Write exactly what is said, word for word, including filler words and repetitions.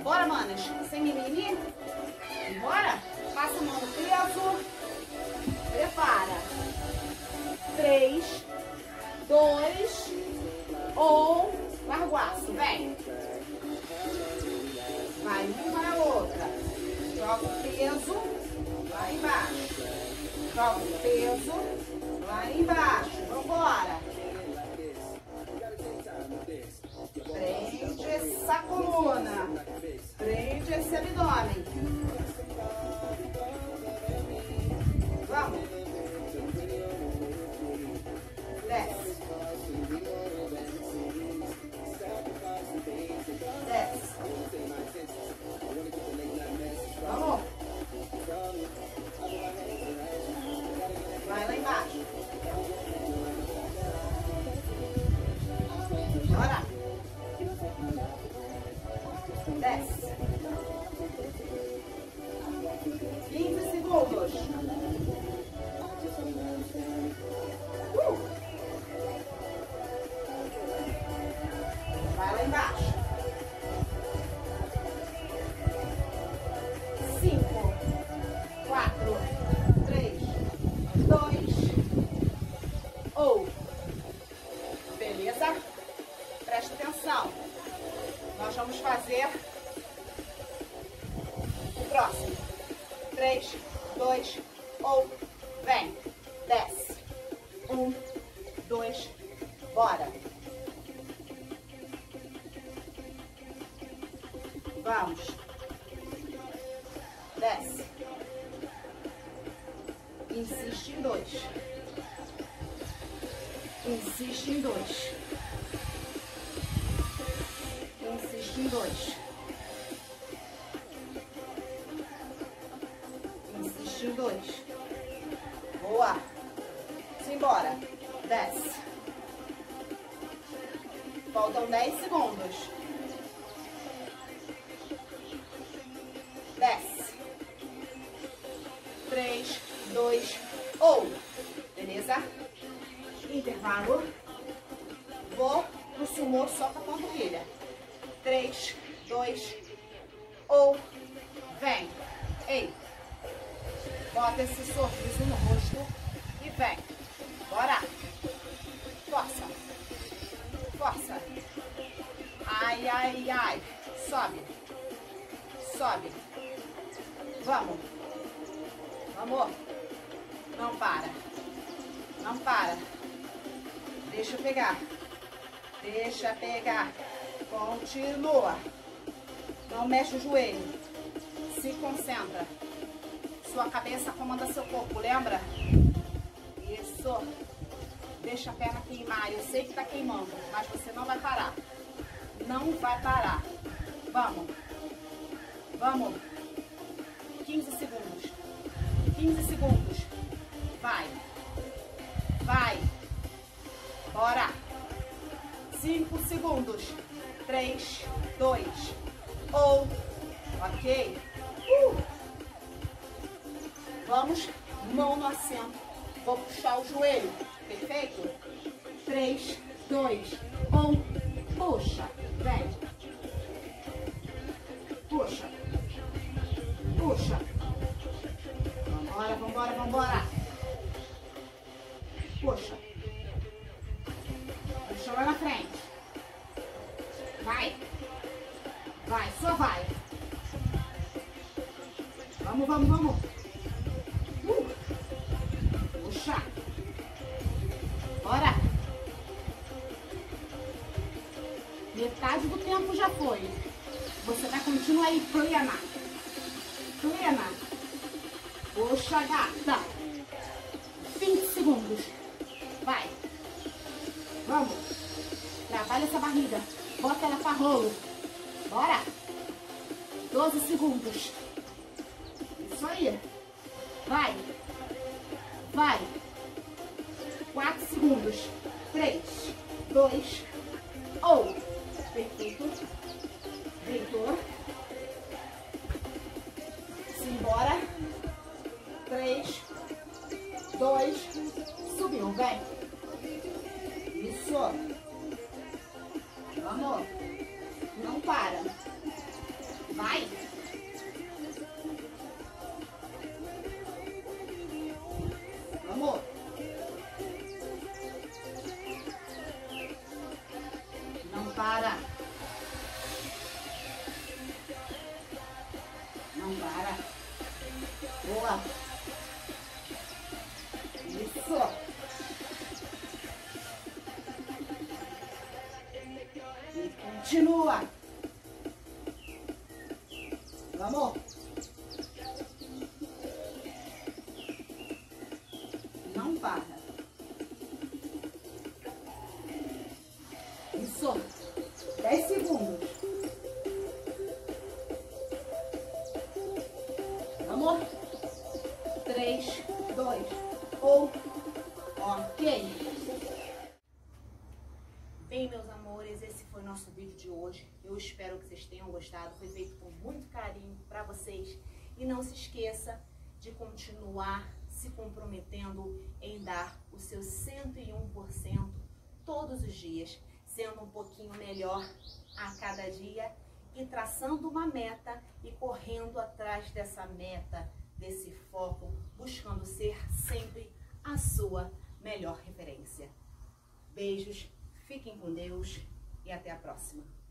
Bora, manas. Sem mimimi. Bora. Passa a mão no peso. Prepara. Três, dois, um. Larga o aço. Vem. Vai uma na outra. Joga o peso lá embaixo. Joga o peso lá embaixo. Vambora. Prende essa coluna. Prende esse abdômen. Vamos. Desce. Desce. Vamos. Vai lá embaixo. Bora. Desce. quinze segundos. Uh. Vai lá embaixo. Cinco, quatro, três, dois, um. Beleza? Presta atenção. Nós vamos fazer o próximo. Três, dois, um. Vem. Desce. Um, dois, bora. Vamos. Desce. Insiste em dois. Insiste em dois. Insiste em dois. Insiste em dois. Boa. Simbora. Desce. Faltam dez segundos. Desce. Três, dois, um. Beleza? Intervalo. Vou pro sumô só com a panturrilha. Três, dois, um. Vem. Ei. Bota esse sorriso no rosto e vem. Bora. Força. Força. Ai, ai, ai. Sobe. Sobe. Vamos. Vamos. Não para. Não para. Deixa eu pegar. Deixa pegar. Continua. Não mexe o joelho. Se concentra. Sua cabeça comanda seu corpo, lembra? Isso. Deixa a perna queimar. Eu sei que tá queimando, mas você não vai parar. Não vai parar. Vamos. Vamos. quinze segundos. quinze segundos. Vai. Vai. Bora. cinco segundos. três, dois, um. Ok? Uh. Vamos. Mão no assento. Vou puxar o joelho. Perfeito? três, dois, um. Puxa. Vem. Puxa. Puxa. Vambora, vambora, vambora. Puxa. Puxa lá na frente. Vai. Vai, só vai. Vamos, vamos, vamos. Uh. Puxa. Bora. Metade do tempo já foi. Você vai continuar aí, plena. Plena. Puxa, gata. vinte segundos. Vai. Vamos. Trabalha essa barriga. Bota ela pra rolo. Bora. doze segundos. Isso aí. Vai. Vai. quatro segundos. três, dois, um. Perfeito. Deitou. Simbora. três, dois, subiu. Vem. Isso. Vamos. Não para. Vai. Vamos. Não para. Não para. Boa. Isso. E continua. Vamos. Não para. Isso. Dez segundos. Vamos. Três, dois, um. Ok. Bem, meus amores, esse foi o nosso vídeo de hoje. Eu espero que vocês tenham gostado. Foi feito com muito carinho para vocês. E não se esqueça de continuar se comprometendo em dar o seu cento e um por cento todos os dias, sendo um pouquinho melhor a cada dia e traçando uma meta e correndo atrás dessa meta, desse foco, buscando ser sempre a sua melhor referência. Beijos, fiquem com Deus e até a próxima.